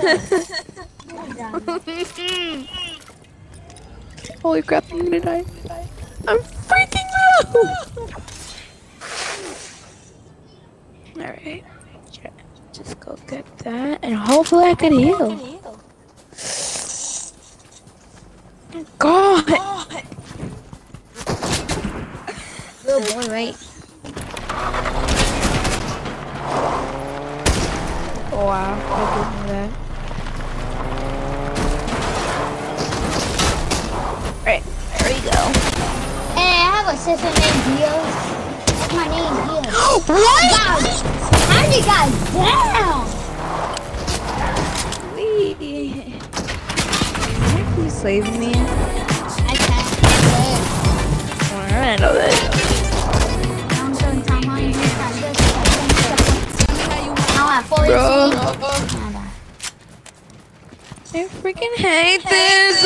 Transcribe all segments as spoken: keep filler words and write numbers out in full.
Holy crap, I'm gonna die. I'm freaking out! Alright. Just go get that, and hopefully I can heal. God! Little boy, right? Oh, wow, I didn't know that. Right, there we go. Hey, I have a sister named Dio. That's my name, Dio. What? God, how did you guys down? Wee. You saving me? I can't. I know that. I'm doing time on you. Now at forty. Bro. I freaking hate this.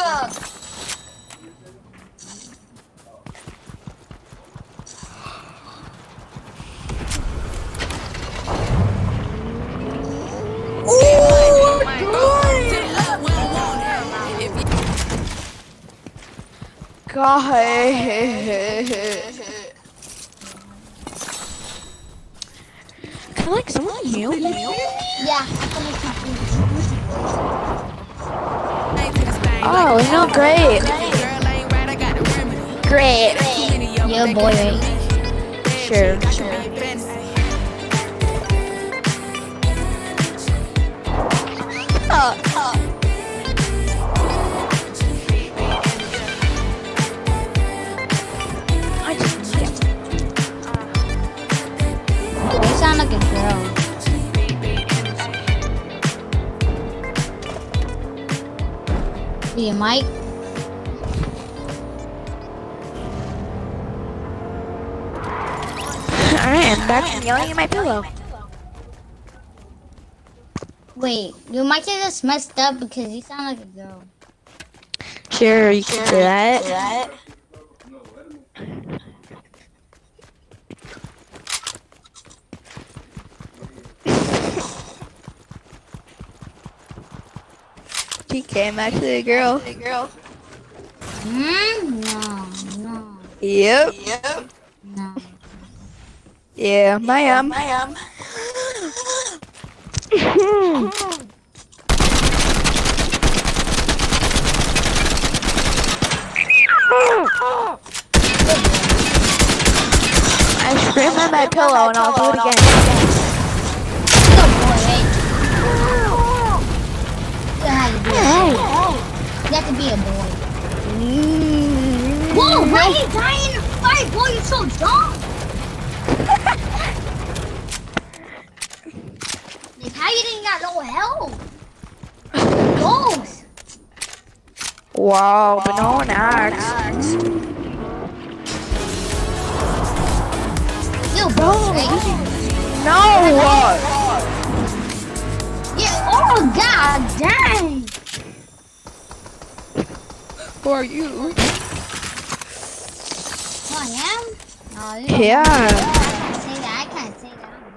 God. Can like someone heal me? Yeah, I can make my food. Oh, no, great. Great. Yeah, boy. Sure. Oh, oh. You sound like a girl. Yeah, Mike. Alright, I'm back to yelling at my pillow. Wait, your mic is just messed up because you sound like a girl. Sure, you can do that. T K, I'm actually a girl. A girl. Hmm? No, no, Yep. Yep. no. Yeah, I am. I am. I scream at my pillow and I'll do it again. Good boy, right? You have to be a boy. You have to be a boy. Whoa, why are you dying in a fight? Boy, you're so dumb. Like, how you didn't got no help? Ghost. Wow, but no one asked. You both, right? No! Yeah, oh, god dang. Who are you? Who I am? No, you don't Yeah. I can't say that. I can't say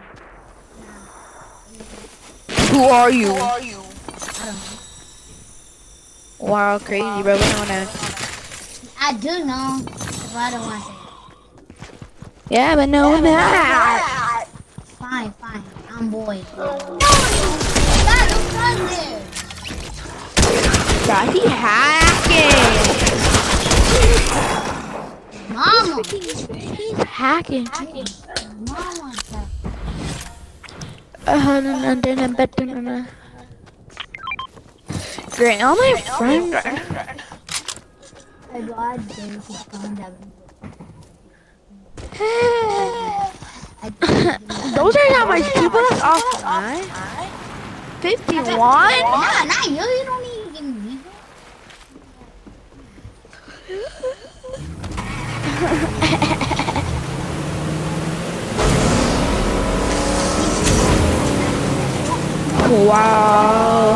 that. Who are you? I don't know. Wow, crazy, bro. We don't know. I do know, but I don't want to say Yeah, but no one asked. it. Fine, fine. I'm boy. No, God, don't run there. God, he hacking. Mama. He's hacking. Mama. Uh, Great, all my friends are... Those are not my people, that's offline. fifty-one? Nah, not you. You don't even need Wow.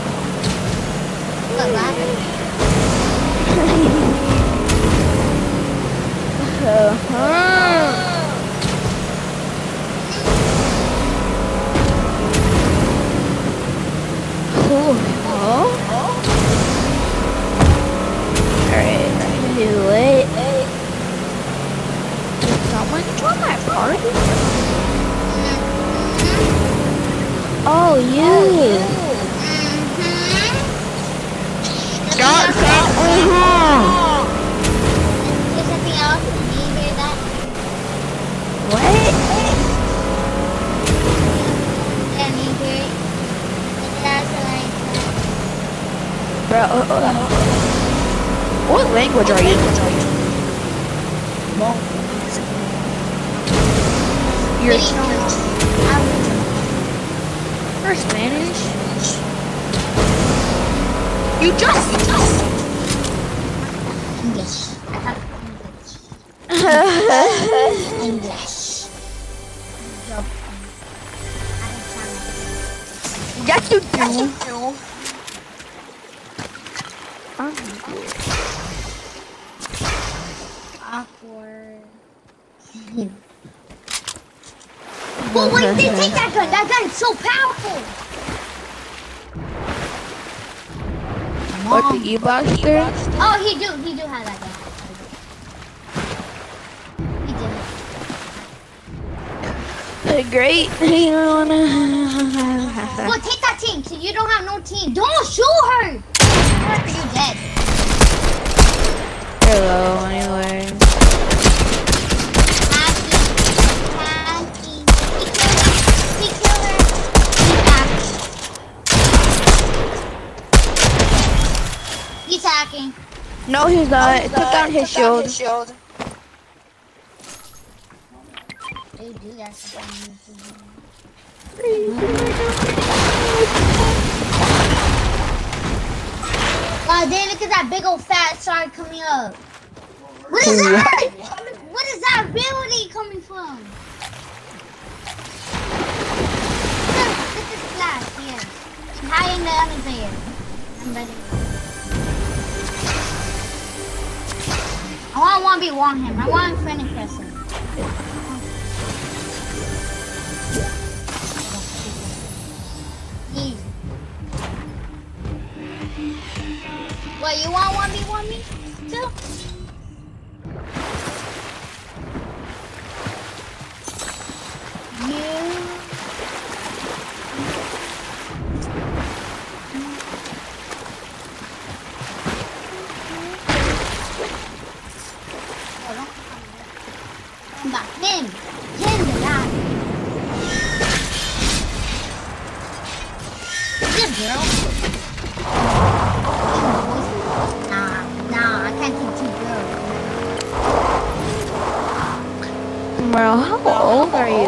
Uh-huh. up, hold up. What language are you? You're You're Spanish? You just, you just. English. I thought English. English. Job. Yes, you do. I'm Awkward. Well, wait, they take that gun. That gun is so powerful. What, the E-Blaster? Oh, he do. He do have that gun. He do. Great. Well, take that team. So you don't have no team. Don't shoot her. You're dead. Hello, anyway. He killed her. He's hacking. He's hacking. No, he's not. It took down his shield. They do that sometimes. Oh, then look at that big old fat shark coming up. What is that? What is that ability coming from? Look, look at this flash here. High in the elevator. I'm ready. I want one v one him. I want friend and person. Easy. What, you want one v one me too? You. Come back. Him. Him, the guy. Good girl. Nah, nah, I can't take two girls. Bro, how old are you?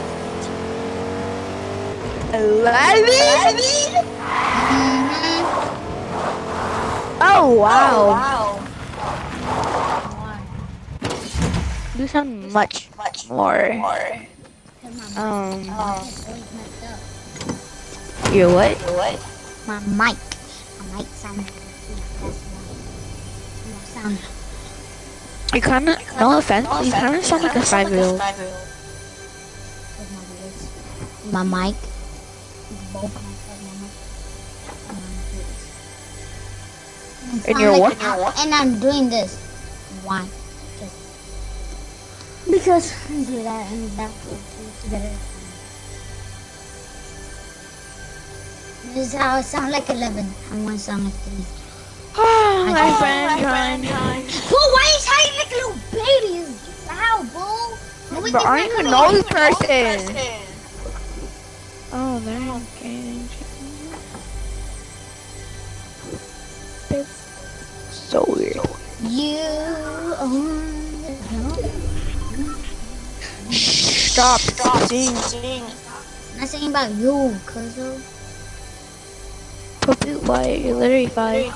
Eleven? Mm-hmm. Oh, wow. Wow. You sound much, much more. Um, you're what? You're what? My mic. My mic sound. Sound. You kinda, no offense, you kinda sound like a five-year-old. My mic. And you're what? And I'm doing this. Why? Because I do that and that together. This is how I sound like eleven. I want to sound like three. Oh, my friend, friend, friend. Bro, why is hiding like a little baby? It's loud, bro. No, we But can I make don't a know little- this person. Oh, they're okay. It's so weird. You are Stop, stop, sing. I'm not saying about you, cuz. Puppy white, you're literally five.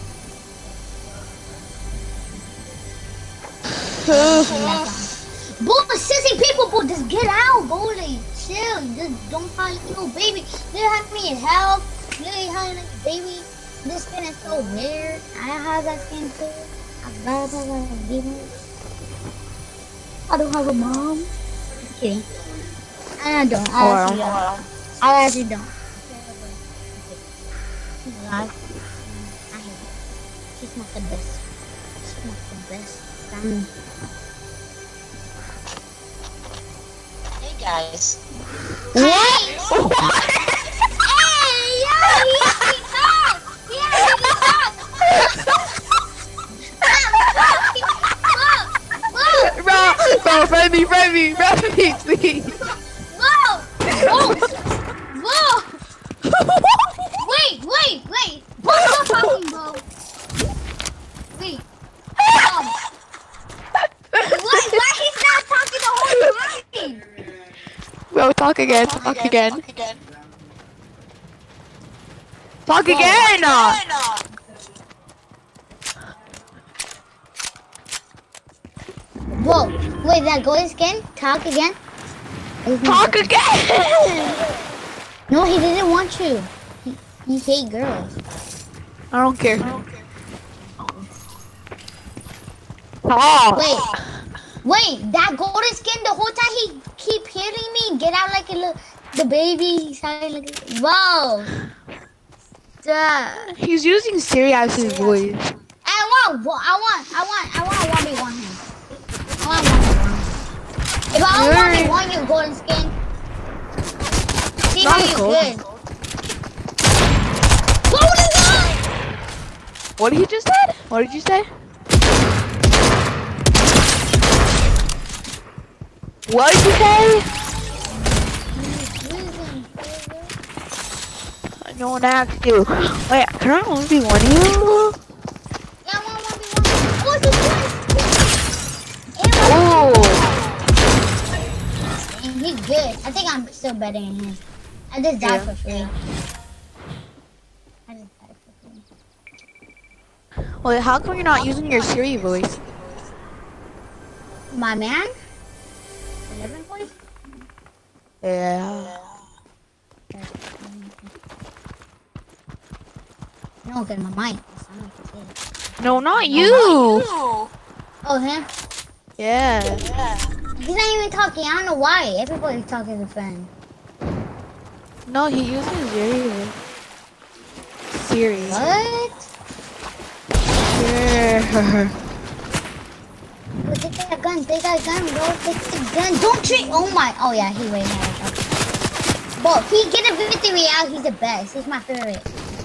Bro, sissy people, bro, just get out, bro. Like, chill. Just don't call it little baby. They have me in hell. Literally having like a baby. This skin is so weird. I have that skin too. I love that like a baby. I don't have a mom. Just kidding. I don't. I actually don't. I actually don't. She's alive. I hate her. She's not the best. She's not the best. Um, Hey guys. What? Hey, yo, he actually talked. He actually talked. Bro, bro, friend me, friend me, friend me, please. Whoa! Whoa! Whoa! Wait, wait, wait! What's up, talking, bro? Talk again. Talk again. Talk again. Whoa, wait, that golden skin? Talk again? Talk again. No, he didn't want you. He, he hate girls. I don't care. Talk. Wait, wait, that golden skin, the whole time he keep hitting me, get out like a little, the baby, sounding like, whoa. Duh. He's using Sirius's voice. I want, I want, I want, I want to one v one him. I want to one v one. If I don't one v one you, golden skin, see how you good. Golden gun! What did you just say? What did you say? What did you say? No one asked you. Wait, can I one v one you? Yeah, I want one v one. Oh, it's a Oh. and he's good. I think I'm still better than him. I just died Yeah. for free. I just died for free. Wait, how come you're not using your Siri voice? My man? eleven points? Yeah. No, get my mic. No, not you. Oh, him? Yeah. He's not even talking. I don't know why. Everybody's talking to friend. No, he uses Siri. Siri. What? Yeah. Bro, take that gun. Take that gun, bro. Take the gun. Don't treat. Oh my. Oh yeah, he way ahead. Okay. Bro, he get a victory out. He's the best. He's my favorite.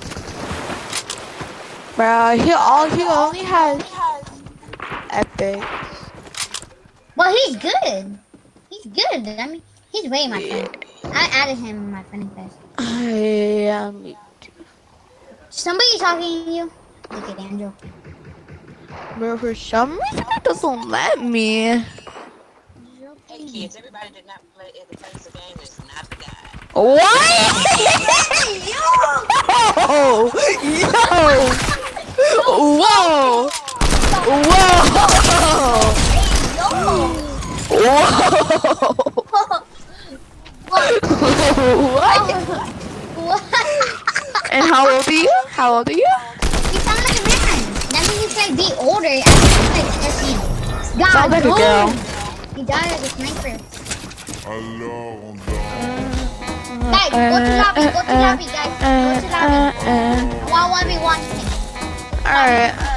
Bro, he all he only has epic. Well, he's good. He's good. I mean, he's way my friend. I added him in my friend request. Yeah, me too. Somebody talking to you? Look at Angel. Bro, for some reason it doesn't let me. Hey kids, everybody did not play in the place of game is not the guy. What? Yo! Yo! Whoa! Whoa! Whoa! What? What? And how old are you? How old are you? You sound like a man. That means he's like the older. I think he's like thirteen. God, Sound like a no. girl. He died as a sniper. Alone. Guys, go to lobby. Go to lobby, guys. Go to lobby. One one v one. Alright.